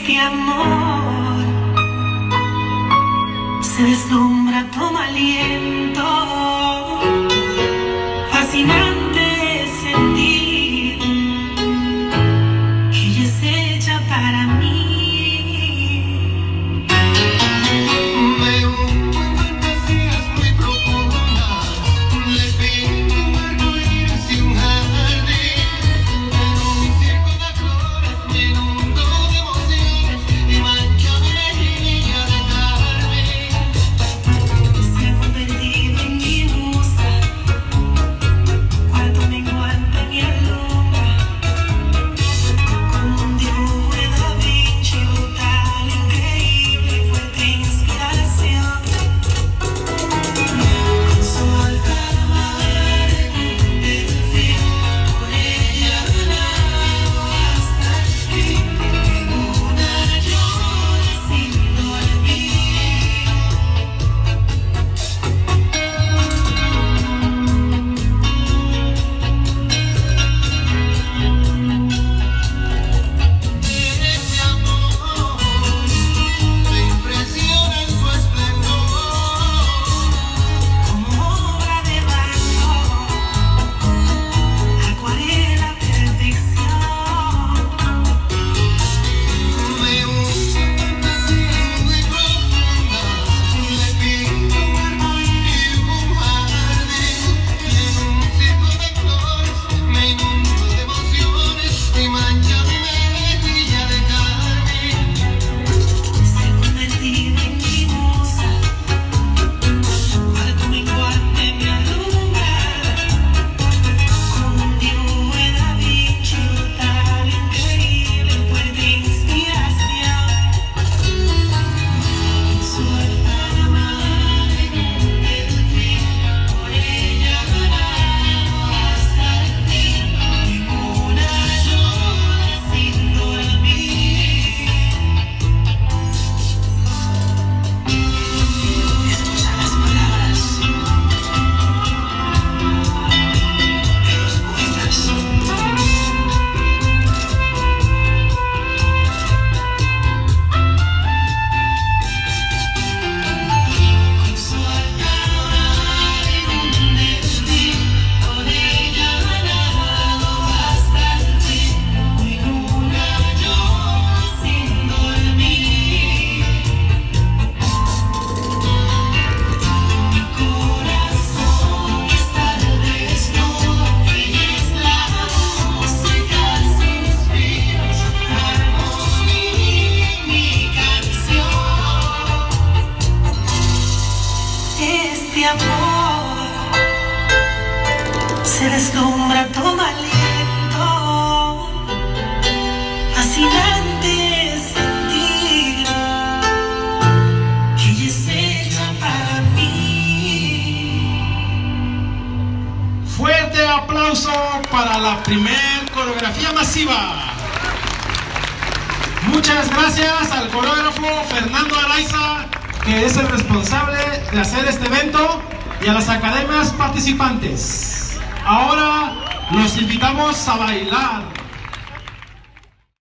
este amor se deslumbra, toma aliento. Fascinante sentir que ella es hecha para mí. Me hundo en fantasías muy profundas, le pinto un arcoíris y un jardín. En un circo de flores me inundo de emociones y mancho mi mejilla de carmín. Se ha convertido en mi musa, cuarto menguante me alumbra, como un dibujo de Da Vinci, brutal, increíble, fuerte inspiración. Con su alta mar del fin, por ella nado hasta el fin, en una llora sin dormir. Ese amor me impresiona en su esplendor. Como obra de Van Gogh, acuarela perfección. Me hundo en fantasías muy profundas, le pinto un arcoíris y un jardín. Y en un circo de flores me inundo de emociones y mancha mi mejilla de carmín. Se ha convertido en mi musa, cuarto menguante me alumbra, como un dibujo de Da Vinci, brutal, increíble, fuerte inspiración. Su alta mar del fin, por ella ganado hasta el fin, en una llora sin dormir. Escucha las palabras de los poetas. Con su alta mar del fin, por ella ganado hasta el fin, en una llora sin dormir. Mi corazón está desnudo, ella es la música, suspiros, armonía en mi canción. Este amor se deslumbra, toma aliento. Fascinante sentir que ella es hecha para mí. Fuerte aplauso para la primer coreografía masiva. Muchas gracias al coreógrafo Fernando Araiza, que es el responsable de hacer este evento, y a las academias participantes. Ahora los invitamos a bailar.